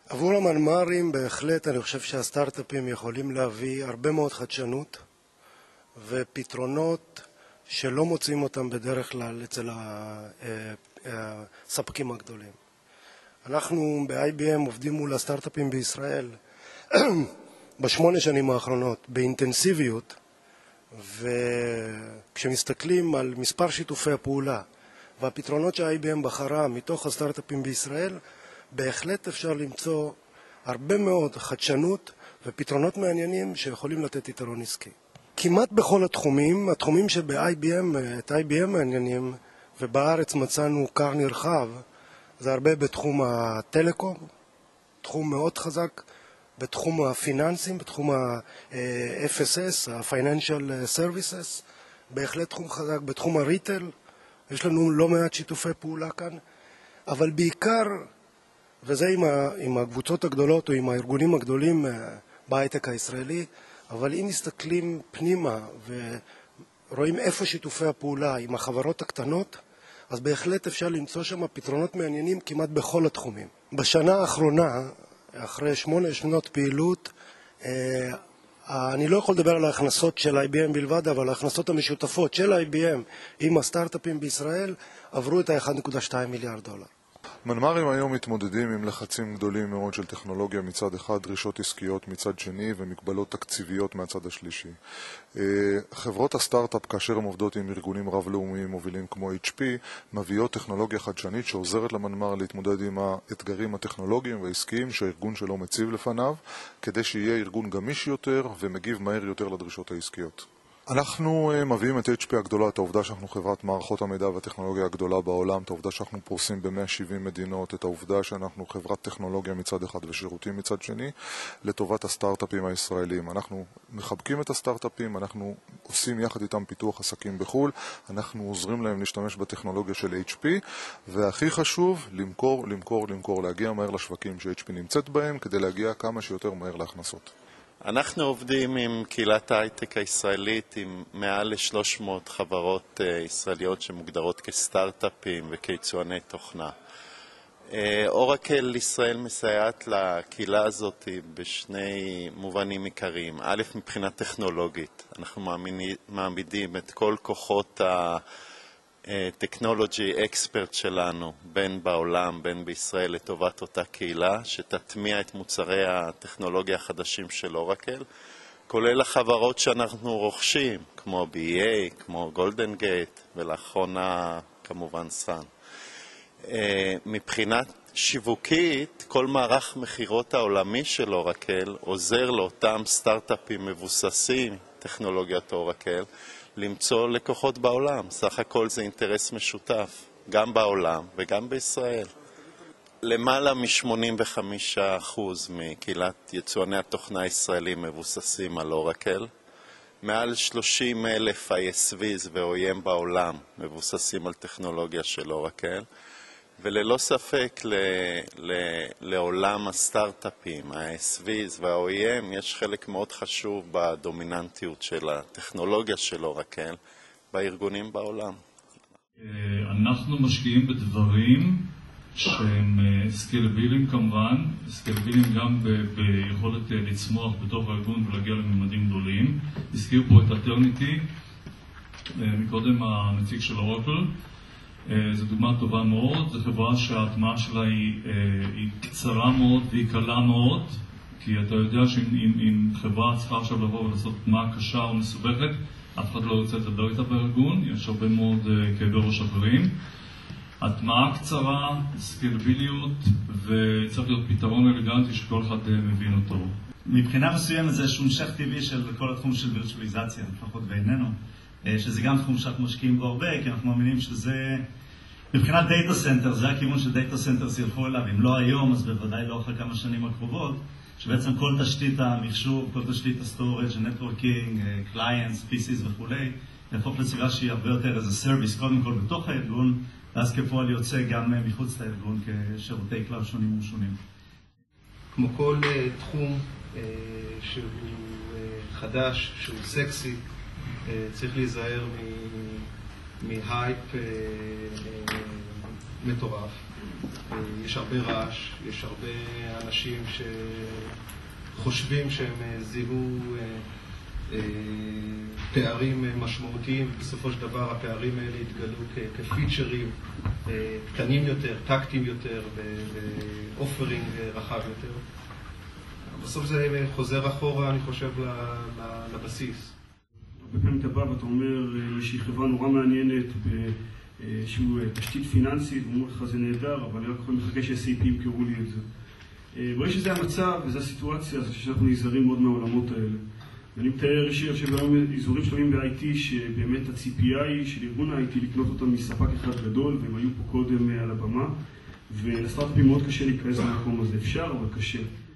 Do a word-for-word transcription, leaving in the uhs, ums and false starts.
עבור המנמ"רים בהחלט אני חושב שהסטארט-אפים יכולים להביא הרבה מאוד חדשנות ופתרונות שלא מוצאים אותם בדרך כלל אצל הספקים הגדולים. אנחנו ב-איי בי אם עובדים מול הסטארט-אפים בישראל בשמונה שנים האחרונות באינטנסיביות, וכשמסתכלים על מספר שיתופי הפעולה והפתרונות שה-איי בי אם בחרה מתוך הסטארט-אפים בישראל, בהחלט אפשר למצוא הרבה מאוד חדשנות ופתרונות מעניינים שיכולים לתת יתרון עסקי. כמעט בכל התחומים, התחומים שב-איי בי אם, את איי בי אם מעניינים, ובארץ מצאנו קר נרחב, זה הרבה בתחום הטלקום, תחום מאוד חזק, בתחום הפיננסים, בתחום ה-אף אס אס, ה-Financial Services, בהחלט תחום חזק, בתחום הריטל, יש לנו לא מעט שיתופי פעולה כאן, אבל בעיקר, וזה עם, ה, עם הקבוצות הגדולות או עם הארגונים הגדולים בהייטק הישראלי, אבל אם מסתכלים פנימה ורואים איפה שיתופי הפעולה עם החברות הקטנות, אז בהחלט אפשר למצוא שם פתרונות מעניינים כמעט בכל התחומים. בשנה האחרונה, אחרי שמונה שנות פעילות, אני לא יכול לדבר על ההכנסות של איי בי אם בלבד, אבל ההכנסות המשותפות של איי בי אם עם הסטארט-אפים בישראל עברו את ה-אחד נקודה שתיים מיליארד דולר. מנמ"רים היום מתמודדים עם לחצים גדולים מאוד של טכנולוגיה מצד אחד, דרישות עסקיות מצד שני ומגבלות תקציביות מהצד השלישי. חברות הסטארט-אפ, כאשר הן עובדות עם ארגונים רב-לאומיים מובילים כמו אייץ' פי, מביאות טכנולוגיה חדשנית שעוזרת למנמ"ר להתמודד עם האתגרים הטכנולוגיים והעסקיים שהארגון שלו מציב לפניו, כדי שיהיה ארגון גמיש יותר ומגיב מהר יותר לדרישות העסקיות. אנחנו מביאים את אייץ' פי הגדולה, את העובדה שאנחנו חברת מערכות המידע והטכנולוגיה הגדולה בעולם, את העובדה שאנחנו פורסים ב-מאה ושבעים מדינות, את העובדה שאנחנו חברת טכנולוגיה מצד אחד ושירותים מצד שני, לטובת הסטארט-אפים הישראלים. אנחנו מחבקים את הסטארט-אפים, אנחנו עושים יחד איתם פיתוח עסקים בחול, אנחנו עוזרים להם להשתמש בטכנולוגיה של אייץ' פי, והכי חשוב, למכור, למכור, למכור, להגיע מהר לשווקים ש-אייץ' פי נמצאת בהם, כדי להגיע כמה שיותר מהר להכנסות. אנחנו עובדים עם קהילת ההייטק הישראלית, עם מעל ל-שלוש מאות חברות ישראליות שמוגדרות כסטארט-אפים וכיצואני תוכנה. אורקל ישראל מסייעת לקהילה הזאת בשני מובנים עיקריים. א', מבחינה טכנולוגית, אנחנו מעמידים את כל כוחות הטכנולוגי אקספרט שלנו, בין בעולם, בין בישראל, לטובת אותה קהילה, שתטמיע את מוצרי הטכנולוגיה החדשים של אורקל, כולל החברות שאנחנו רוכשים, כמו בי איי, כמו גולדן גייט, ולאחרונה כמובן סאן. מבחינת שיווקית, כל מערך מחירות העולמי של אורקל עוזר לאותם סטארט-אפים מבוססים, טכנולוגיית אורקל, למצוא לקוחות בעולם. סך הכל זה אינטרס משותף, גם בעולם וגם בישראל. למעלה מ-שמונים וחמישה אחוז מקהילת יצואני התוכנה הישראלים מבוססים על אורקל. מעל שלושים אלף איי אס וי'ז ו-או אי אם בעולם מבוססים על טכנולוגיה של אורקל. וללא ספק ל, ל, לעולם הסטארט-אפים, ה-איי אס וי'ז וה-או אי אם, יש חלק מאוד חשוב בדומיננטיות של הטכנולוגיה של אורקל בארגונים בעולם. אנחנו משקיעים בדברים שהם סקלביליים כמובן, סקלביליים גם ב- ביכולת לצמוח בתוך הארגון ולהגיע לממדים גדולים. הזכיר פה את הטרניטי, מקודם הנציג של אורקל. זו דוגמה טובה מאוד, זו חברה שההטמעה שלה היא, היא קצרה מאוד והיא קלה מאוד, כי אתה יודע שאם חברה צריכה עכשיו לבוא ולעשות הטמעה קשה או מסובכת, אף אחד לא רוצה לדבר איתה בארגון, יש הרבה מאוד כאבי ראש אחרים. הטמעה קצרה, סקלביליות, וצריך להיות פתרון אלגנטי שכל אחד מבין אותו. מבחינה מסוימת זה איזשהו המשך טבעי של כל התחום של וירטואליזציה, לפחות בעינינו. שזה גם תחום שאנחנו משקיעים בו הרבה, כי אנחנו מאמינים שזה, מבחינת דאטה סנטר, זה הכיוון של דאטה סנטר ילכו אליו, אם לא היום, אז בוודאי לא אחרי כמה שנים הקרובות, שבעצם כל תשתית המחשוב, כל תשתית הסטורג', הנטוורקינג, קליינטס, פי סי'ס וכולי, יהפוך לסביבה שהיא הרבה יותר איזה סרוויס, קודם כל בתוך הארגון, ואז כפועל יוצא גם מחוץ לארגון כשירותי קלאוד שונים ושונים. כמו כל תחום שהוא חדש, שהוא סקסי, צריך להיזהר מהייפ מטורף. יש הרבה רעש, יש הרבה אנשים שחושבים שהם זיהו פערים משמעותיים, בסופו של דבר הפערים האלה התגלו כפיצ'רים קטנים יותר, טקטיים יותר, באופרינג רחב יותר. בסוף זה חוזר אחורה, אני חושב, לבסיס. הרבה פעמים אתה בא ואתה אומר שהיא חברה נורא מעניינת באיזושהי תשתית פיננסית, ואומר לך זה נהדר, אבל אני רק יכול מחכה ש-אס איי פי ימכרו לי את זה. ברגע שזה המצב וזו הסיטואציה, זה שאנחנו נזהרים מאוד מהעולמות האלה. אני מתאר שהיום אזורים שלמים ב-איי טי שבאמת הציפייה היא של ארגון ה-איי טי לקנות אותם מספק אחד גדול, והם היו פה קודם על הבמה, ולסטארט-אפים מאוד קשה להיכנס למקום הזה. אפשר, אבל קשה.